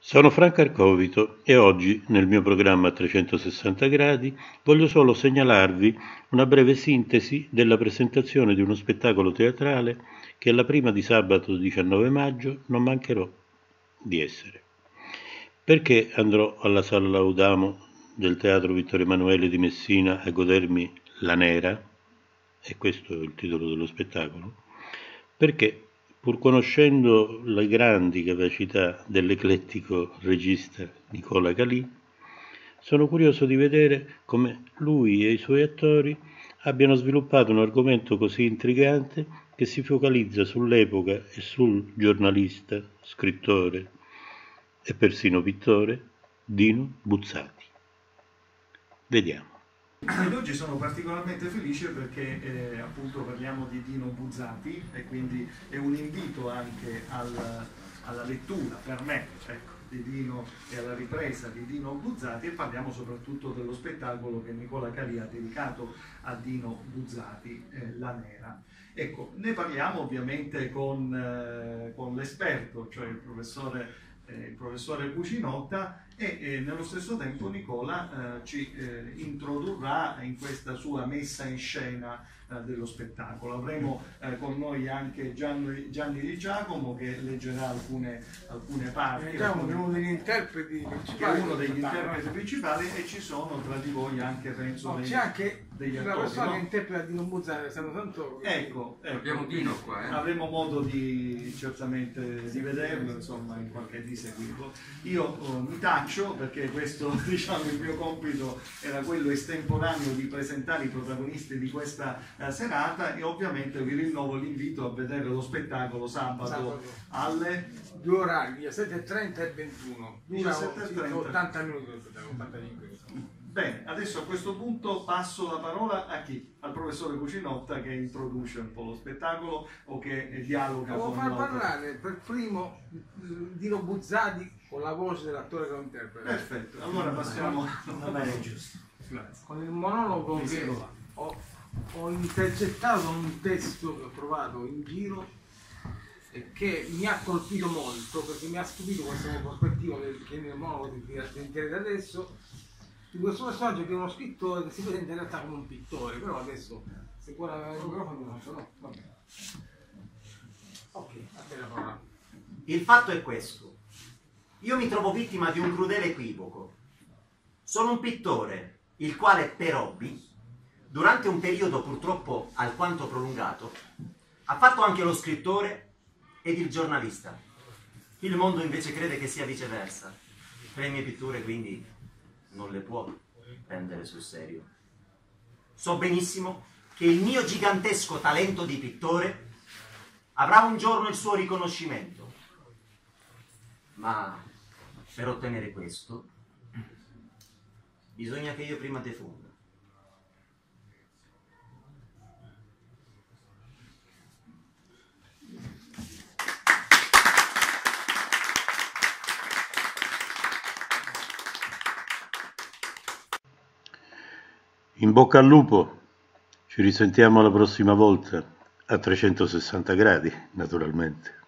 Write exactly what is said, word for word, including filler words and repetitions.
Sono Franco Arcovito e oggi, nel mio programma a trecentosessanta gradi, voglio solo segnalarvi una breve sintesi della presentazione di uno spettacolo teatrale che alla prima di sabato diciannove maggio non mancherò di essere. Perché andrò alla Sala Laudamo del Teatro Vittorio Emanuele di Messina a godermi La Nera? E questo è il titolo dello spettacolo. Perché, pur conoscendo le grandi capacità dell'eclettico regista Nicola Calì, sono curioso di vedere come lui e i suoi attori abbiano sviluppato un argomento così intrigante che si focalizza sull'epoca e sul giornalista, scrittore e persino pittore Dino Buzzati. Vediamo. Ed oggi sono particolarmente felice perché eh, appunto parliamo di Dino Buzzati e quindi è un invito anche al, alla lettura per me, ecco, di Dino e alla ripresa di Dino Buzzati, e parliamo soprattutto dello spettacolo che Nicola Calì ha dedicato a Dino Buzzati, eh, La Nera. Ecco, ne parliamo ovviamente con, eh, con l'esperto, cioè il professore Eh, il professore Cucinotta, e eh, nello stesso tempo Nicola eh, ci eh, introdurrà in questa sua messa in scena eh, dello spettacolo. Avremo eh, con noi anche Gianni, Gianni Di Giacomo, che leggerà alcune, alcune parti. Diciamo che è uno degli interpreti principali. È uno degli interpreti principali, e ci sono tra di voi anche, penso, no, dei, c'è anche degli una attori, persona no? che interpreta Dino Buzzati, Santo Santoro. Ecco, ecco, abbiamo Dino qua, eh? avremo modo di certamente di vederlo, insomma, in qualche di seguirlo. Io oh, mi taccio perché questo, diciamo, il mio compito era quello estemporaneo di presentare i protagonisti di questa eh, serata, e ovviamente vi rinnovo l'invito a vedere lo spettacolo sabato, sabato. alle due orari, diciassette e trenta e ventuno, diciassette e trenta. ottanta minuti, ottantacinque. Bene, adesso a questo punto passo la parola a chi? Al professore Cucinotta, che introduce un po' lo spettacolo o che dialoga Devo con far l'autore. parlare per primo Dino Buzzati con la voce dell'attore che lo interpreta. Perfetto, allora passiamo. Va bene, giusto. Grazie. Con il monologo che ho, ho intercettato un testo che ho trovato in giro e che mi ha colpito molto, perché mi ha stupito questa prospettiva che nel monologo che sentirete adesso, di questo personaggio che è uno scrittore che si presenta in realtà come un pittore, però adesso se vuole avere il microfono lo faccio, no? Va bene. Ok, a te la parola. Il fatto è questo. Io mi trovo vittima di un crudele equivoco. Sono un pittore, il quale per hobby, durante un periodo purtroppo alquanto prolungato, ha fatto anche lo scrittore ed il giornalista. Il mondo invece crede che sia viceversa. Per le mie pitture, quindi, non le può prendere sul serio. So benissimo che il mio gigantesco talento di pittore avrà un giorno il suo riconoscimento, ma per ottenere questo bisogna che io prima defonda. In bocca al lupo, ci risentiamo la prossima volta, a trecentosessanta gradi, naturalmente.